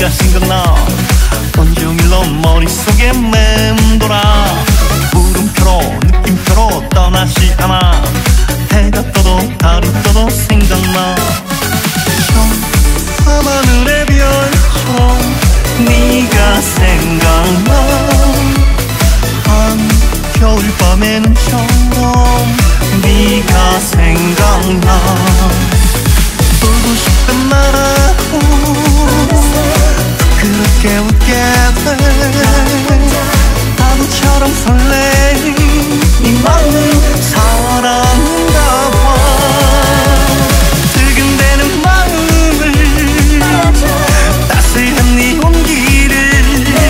네가 생각나. 온종일 넌 머릿속에 맴돌아. 물음표로 느낌표로 떠나지 않아. 해가 떠도 달이 떠도 생각나. 저 밤하늘의 별처럼 네가 생각나. 겨울밤에는처럼 네가 생각나. 보고 싶단 말하고 그렇게 웃게 돼. 바보처럼 설레는 이 마음은 사랑인가 봐. 두근대는 마음을 따스한 네 온기를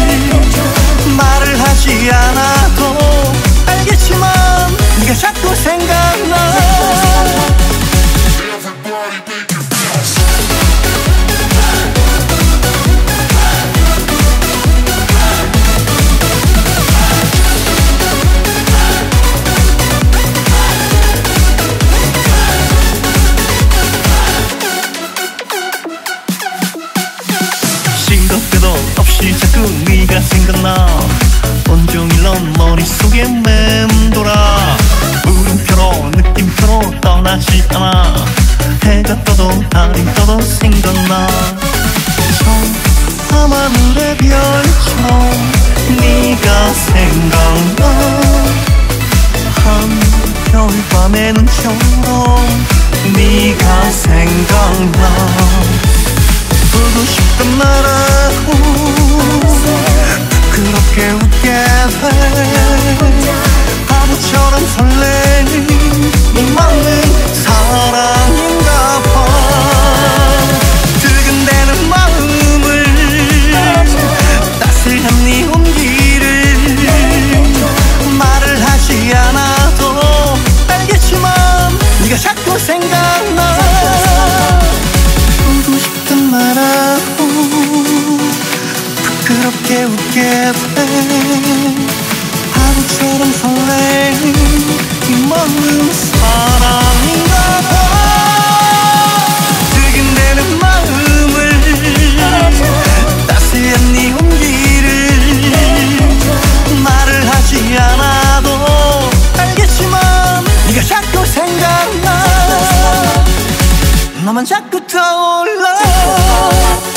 말을 하지 않아도 알겠지만 네가 자꾸 생각나. 시도 때도 없이 자꾸 네가 생각나. 온종일 넌 머릿속에 맴돌아. 물음표로 느낌표로 떠나지 않아. 해가 떠도 달이 떠도 생각나. 저 밤하늘의 별처럼 네가 생각나. 한겨울밤에는처럼 네가 생각나. 보고 싶단 말하고 그렇게 웃게 돼. 바보처럼 설레는 이 마음은 사랑인가 봐. 두근대는 마음을 따스한 네 온기를 말을 하지 않아도 알겠지만 네가 자꾸 생각나. 보고 싶단 말하고 부끄럽게 웃게 돼. 바보처럼 설레는 이 마음 사랑인가 봐. 두근대는 마음을 따스한 네 온기를 말을 하지 않아도 알겠지만 네가 자꾸 생각나. 너만 자꾸 떠올라.